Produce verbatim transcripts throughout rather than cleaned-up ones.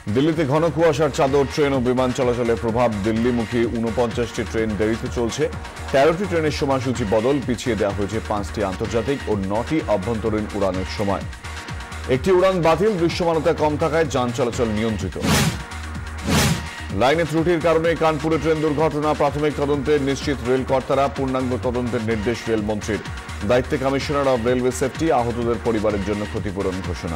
দিল্লিতে ঘন কুয়াশার চাদর, ট্রেন ও বিমান চলাচলে প্রভাব। দিল্লিমুখী ঊনপঞ্চাশটি ট্রেন দেরিতে চলছে। তেরোটি ট্রেনের সময়সূচি বদল, পিছিয়ে দেওয়া হয়েছে পাঁচটি আন্তর্জাতিক ও নটি আভ্যন্তরীণ উড়ানের সময়। একটি উড়ান বাতিল, দৃশ্যমানতা কম থাকায় যান চলাচল নিয়ন্ত্রিত। লাইনে ত্রুটির কারণে কানপুরে ট্রেন দুর্ঘটনা, প্রাথমিক তদন্তে নিশ্চিত রেল কর্তারা। পূর্ণাঙ্গ তদন্তের নির্দেশ রেলমন্ত্রীর। দায়িত্বে কমিশনার অব রেলওয়ে সেফটি। আহতদের পরিবারের জন্য ক্ষতিপূরণ ঘোষণা।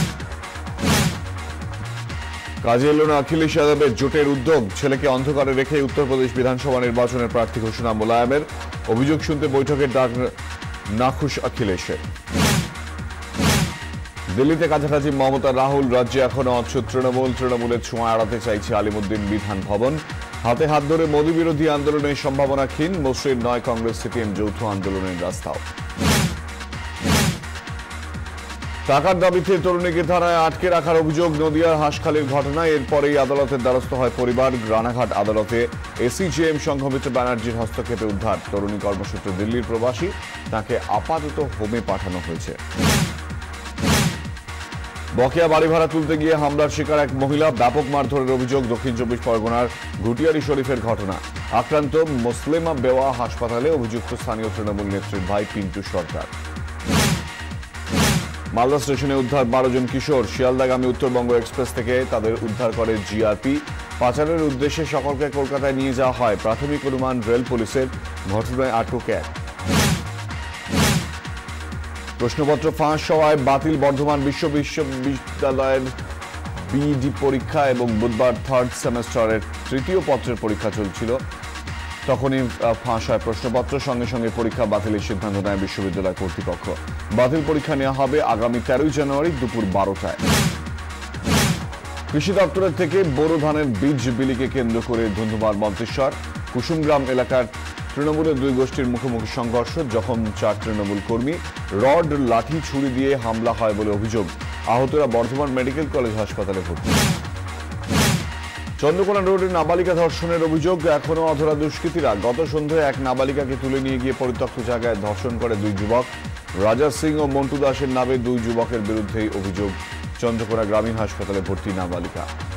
কাজে এলো না অখিলেশ যাদবের জোটের উদ্যোগ, ছেলেকে অন্ধকারে রেখে উত্তরপ্রদেশ বিধানসভা নির্বাচনের প্রার্থী ঘোষণা মোলায়েমের। অভিযোগ শুনতে বৈঠকের ডাক নাখুশ অখিলেশের। দিল্লিতে কাছাকাছি মমতা রাহুল, রাজ্যে এখনো অচ্ছুত তৃণমূল। তৃণমূলের ছোঁয়া এড়াতে চাইছে আলিমুদ্দিন বিধান ভবন। হাতে হাত ধরে মোদী বিরোধী আন্দোলনের সম্ভাবনা ক্ষীণ। মসৃণ নয় কংগ্রেস সিপিএম যৌথ আন্দোলনের রাস্তাও। টাকার দাবিতে তরুণীকে থানায় আটকে রাখার অভিযোগ, নদিয়ার হাঁসখালির ঘটনায়। এরপরেই আদালতের দ্বারস্থ হয় পরিবার। রানাঘাট আদালতে এসিজেএম সংঘমিত্র ব্যানার্জির হস্তক্ষেপে উদ্ধার। তরুণী কর্মসূত্রে দিল্লির প্রবাসী, তাকে আপাতত হোমে পাঠানো হয়েছে। বকেয়া বাড়ি ভাড়া তুলতে গিয়ে হামলার শিকার এক মহিলা, ব্যাপক মারধরের অভিযোগ। দক্ষিণ চব্বিশ পরগনার ঘুটিয়ারি শরীফের ঘটনা। আক্রান্ত মুসলিমা বেওয়া হাসপাতালে, অভিযুক্ত স্থানীয় তৃণমূল নেত্রীর ভাই পিন্টু সরকার। মালদা স্টেশনে উদ্ধার বারো জন কিশোর। শিয়ালদাগামী উত্তরবঙ্গ এক্সপ্রেস থেকে তাদের উদ্ধার করে জিআরপি। পাচারের উদ্দেশ্যে সকলকে কলকাতায় নিয়ে যাওয়া হয়। প্রাথমিক অনুমান রেল পুলিশের। ঘটনায় আটক এক। প্রশ্নপত্র ফাঁস হওয়ায় বাতিল বর্ধমান বিশ্ব বিশ্ববিদ্যালয়ের বিইডি পরীক্ষা এবং বুধবার থার্ড সেমেস্টারের তৃতীয় পত্রের পরীক্ষা চলছিল, তখনই ফাঁস হয় প্রশ্নপত্র। সঙ্গে সঙ্গে পরীক্ষা বাতিলের সিদ্ধান্ত নেয় বিশ্ববিদ্যালয় কর্তৃপক্ষ। বাতিল পরীক্ষা নেওয়া হবে আগামী তেরোই জানুয়ারি দুপুর বারোটায়। কৃষি দপ্তরের থেকে বোরো ধানের বীজ বিলিকে কেন্দ্র করে ধুন্ধুমার মন্তেশ্বর। কুসুমগ্রাম এলাকার তৃণমূলের দুই গোষ্ঠীর মুখোমুখি সংঘর্ষ, জখম চার তৃণমূল কর্মী। রড, লাঠি, ছুরি দিয়ে হামলা হয় বলে অভিযোগ। আহতরা বর্ধমান মেডিকেল কলেজ হাসপাতালে ভর্তি। চন্দ্রকোনা রোডে নাবালিকা ধর্ষণের অভিযোগ, এখনো অধরা দুষ্কৃতীরা। গত সন্ধ্যায় এক নাবালিকাকে তুলে নিয়ে গিয়ে পরিত্যক্ত জায়গায় ধর্ষণ করে দুই যুবক। রাজা সিং ও মন্টু দাসের নামে দুই যুবকের বিরুদ্ধেই অভিযোগ। চন্দ্রকোনা গ্রামীণ হাসপাতালে ভর্তি নাবালিকা।